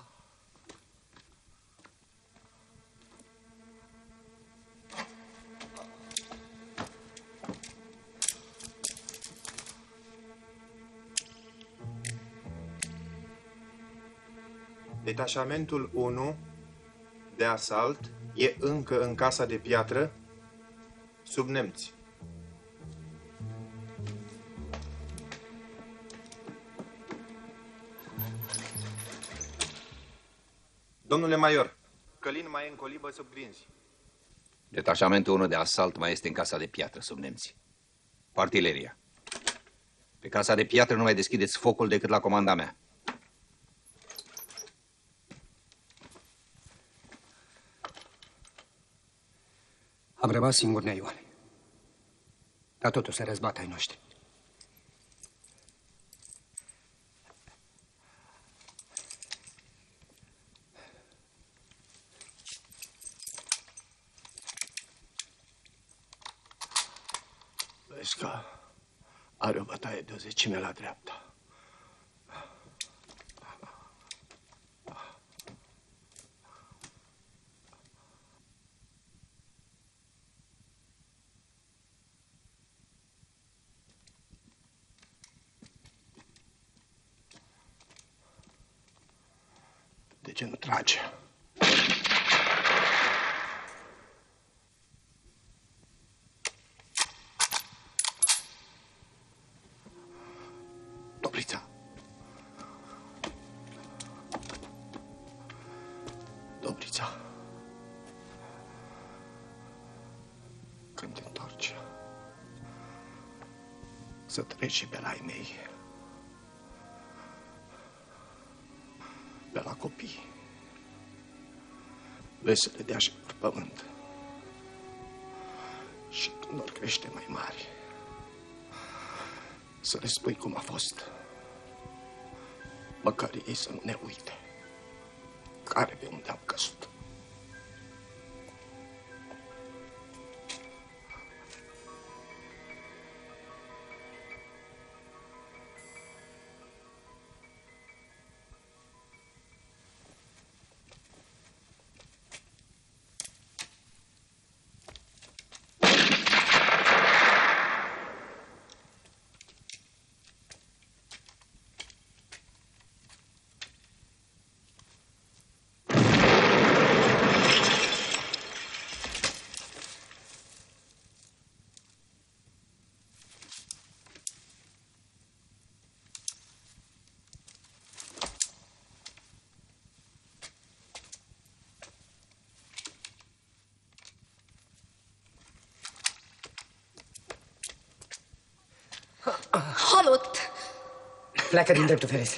Detașamentul 1 de asalt e încă în casa de piatră, sub nemți. Domnule major, Călin mai e în colibă sub grinzi. Detașamentul 1 de asalt mai este în casa de piatră, sub nemți. Cu artileria. Pe casa de piatră nu mai deschideți focul decât la comanda mea. Am rămas singur, nea Ioane. Dar totul se răzbate ai noștri. Vezi că are o bătaie de o zecime la dreapta. De ce nu trage? Dobrița. Dobrița. Când te întorci, să treci și pe la ai mei. Pe la copii. Vezi să le dea și pe pământ. Și când vor crește mai mari, să le spui cum a fost. Măcar ei să nu ne uite. Care pe unde am căzut. Halott! Pleacă din dreptul ferește.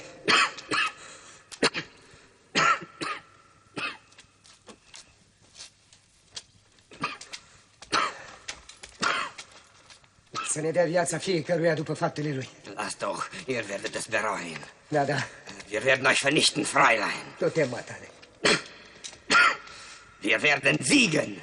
Să ne dea viața fiecăruia după faptele lui. Lass doch, ihr werdet es bereuen. Da, da. Wir werden euch vernichten, Fräulein. Tu te matale. Wir werden siegen.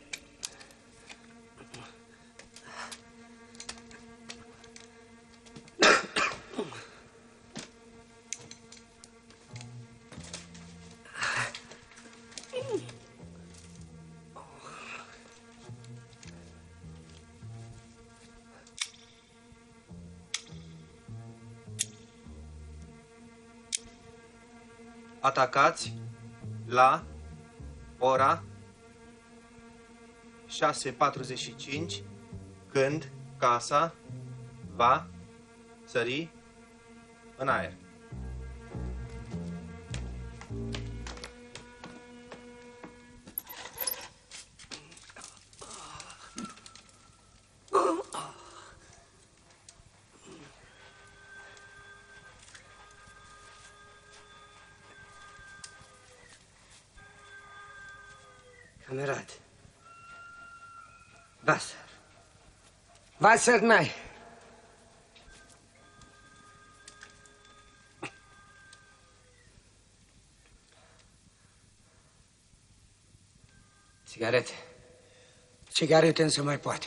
Atacați la ora 6:45, când casa va sări în aer. Camerad. Wasser. Wasser, nein. Țigarete. Țigarete însă mai poate.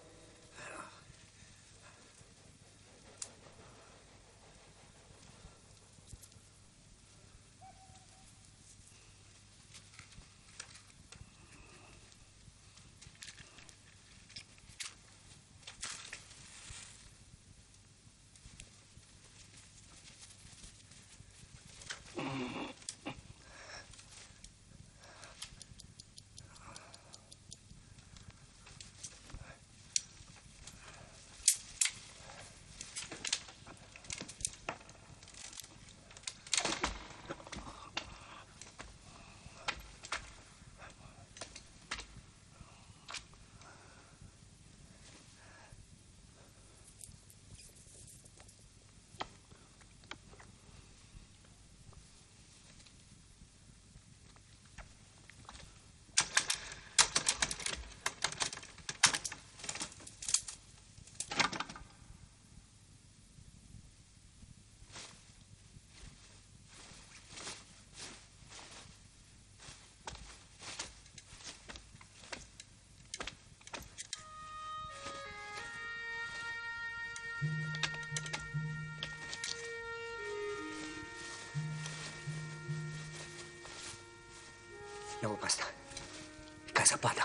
Ia-o pe asta. Ca zăpada.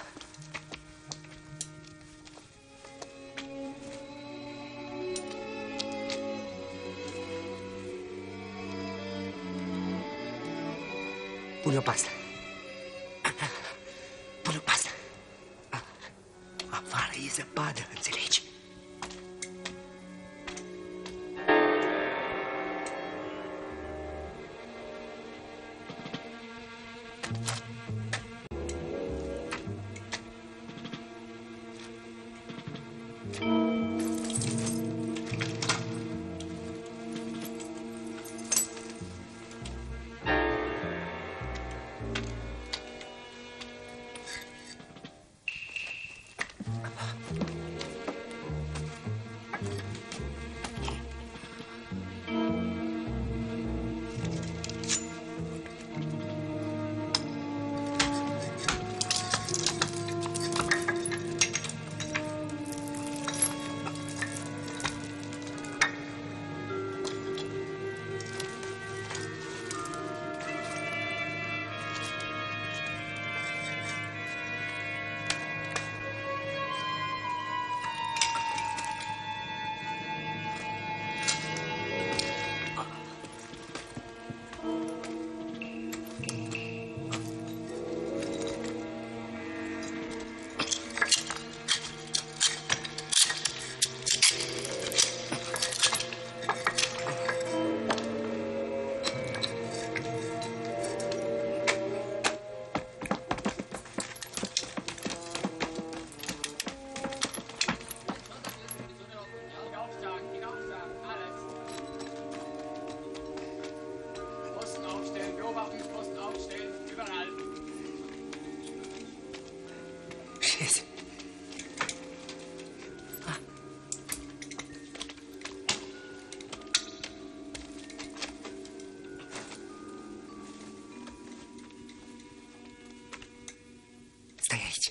Pune-o pe asta. Pune-o pe asta. Afară e zăpadă, înțelegi? așez. Stai aici.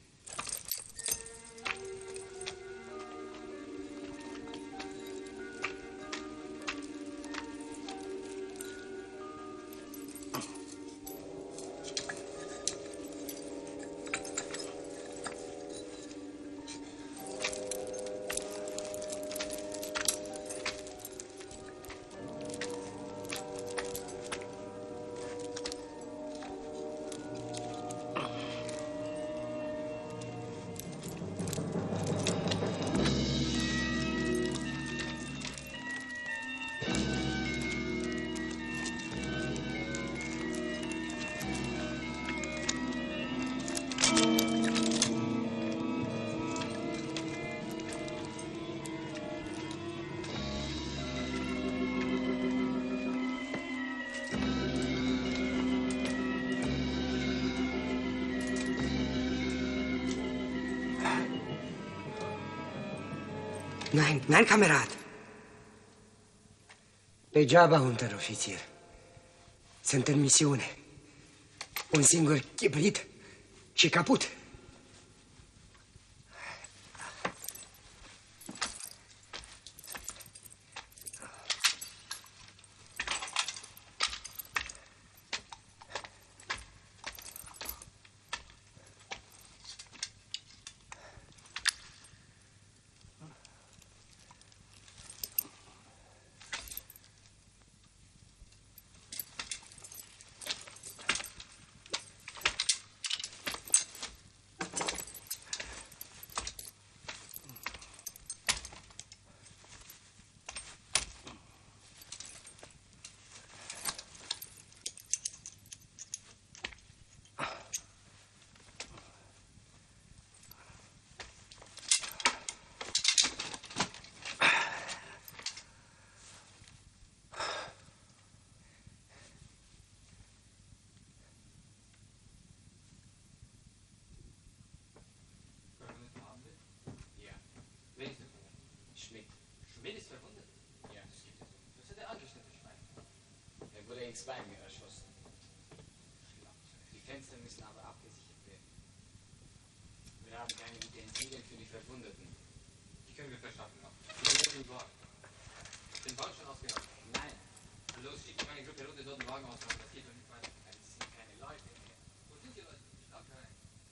Nein, Kamerad. Degeaba, unterofițer. Sunt în misiune. Un singur chibrit și caput. Ins Bein erschossen. Die Fenster müssen aber abgesichert werden. Wir haben keine Utensilien für die Verwundeten. Die können wir verschaffen noch. Wir sind im Wagen. Den Wagen schon ausgenommen? Nein. Los, schickt meine Gruppe runter dort den Wagen ausmachen. Das geht doch nicht weiter. Das sind keine Leute mehr. Wo sind die Leute? Schlag rein.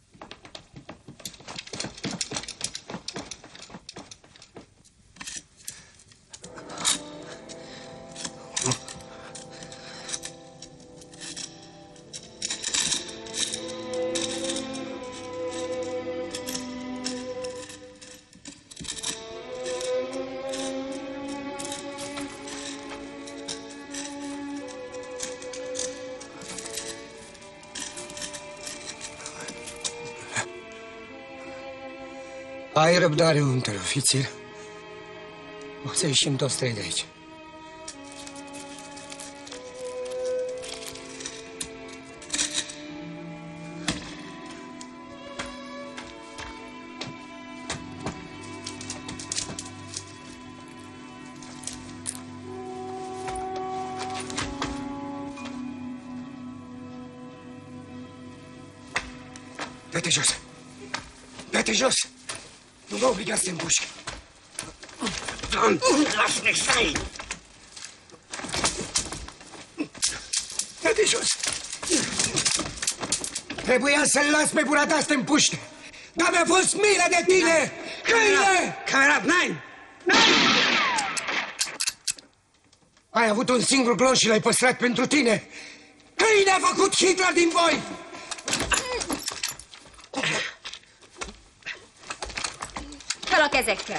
Ai răbdare, unterofițer. O să ieșim toți trei de aici. Dă-te jos! Dă-te jos! Nu mă obligați să te împușc. Lasă-ne stai! Dă-te jos! Trebuia să-l las pe burata să te împuște. Dar mi-a fost milă de tine! Câine! Camerad, nein! Ai avut un singur glonț și l-ai păstrat pentru tine. Câine a făcut Hitler din voi! Hallok ezekkel!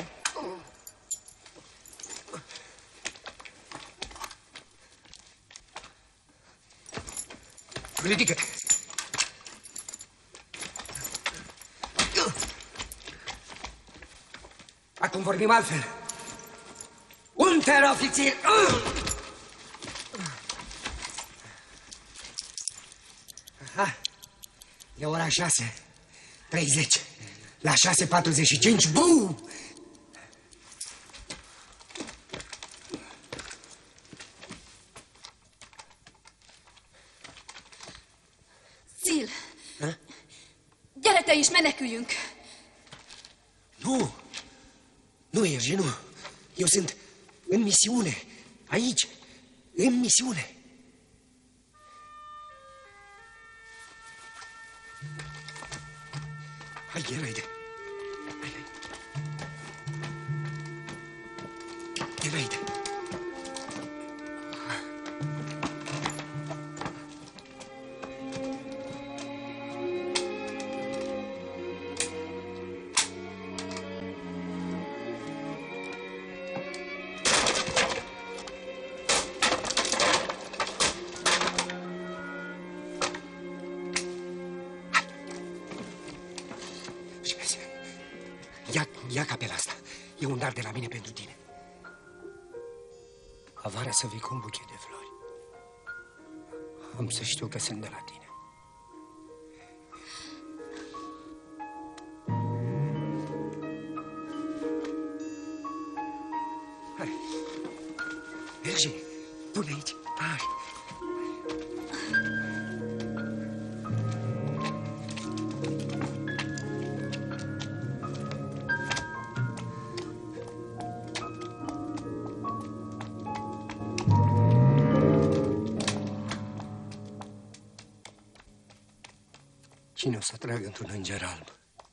Ridică-te! Acum vorbim altfel. Unterofițer! Aha. E ora 6. 30. La 6:45, buu! Szil! Gyere te is, meneküljünk! Nu! Nu, Erge, nu. Eu sunt în misiune. Aici. În misiune. Hai, haide. Haide. Ia capela asta. E un dar de la mine pentru tine. Avarea să vii cu un buchet de flori. Am să știu că sunt de la tine. Hai. Merge. Pune aici. Hai. Cine o să tragă într-un înger alb?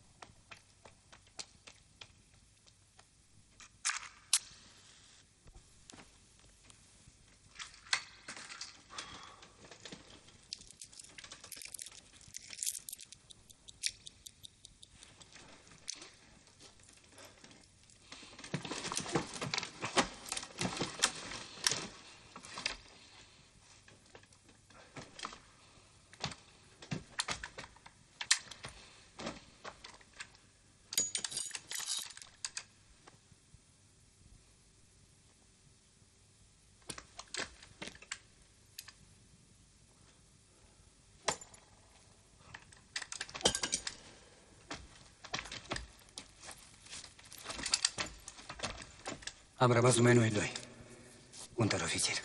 Am rămas numai noi doi. Unterofițer.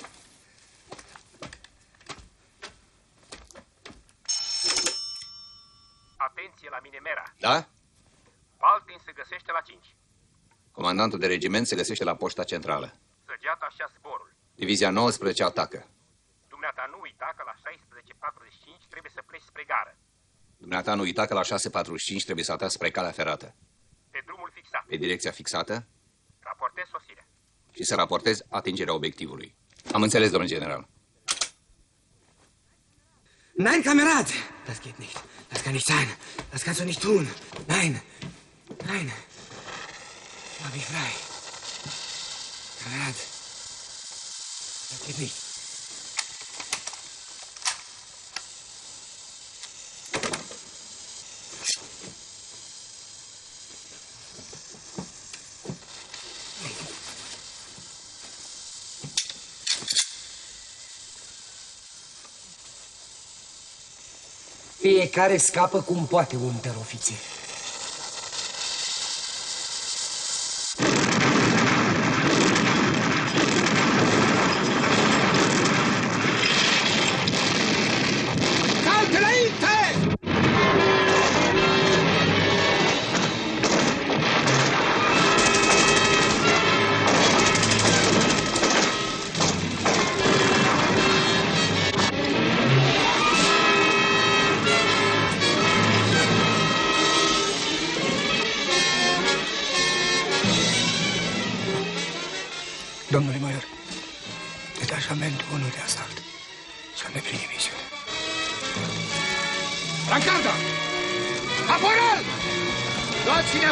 Atenție la Minemera. Da? Paltin se găsește la 5. Comandantul de regiment se găsește la poșta centrală. Săgeata și zborul. Divizia 19 atacă. Dumneata nu uita că la 16:45 trebuie să pleci spre gară. Dumneata nu uita că la 6:45 trebuie să ataci spre calea ferată. Pe drumul fixat. Pe direcția fixată. Raportez sosirea. Și să raportez atingerea obiectivului. Am înțeles, domnul general. Nein, Kamerad! Das geht nicht. Das kann nicht sein. Das kannst du nicht tun. Nein. Nein. Mach mich frei. Kamerad. Das geht nicht. Fiecare scapă cum poate, unterofițer. Caute înainte! Domnule major, detașamentul 1 de asalt și-a îndeplinit misiunea. Rancarda! Caporal! Luați-ne!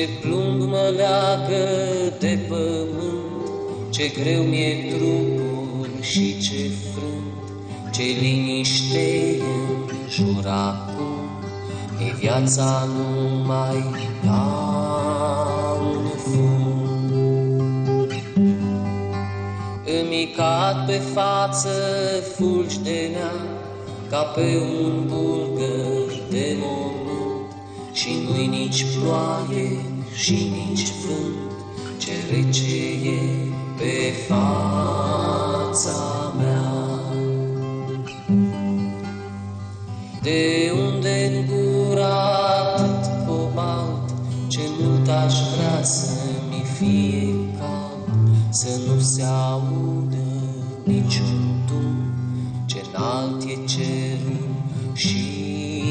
Ce plumb mă leagă de pământ, ce greu mi-e trupul și ce frânt, ce liniște în jur acum, e viața numai ca un fum. Îmi cad pe față fulgi de neam, ca pe un bulgăr de mormânt, și nu-i nici ploaie și nici vânt, ce rece e pe fața mea. De unde-n gura atât cobalt, ce mult aș vrea să-mi fie cald, să nu se audă niciun tun, ce înalt e cerul și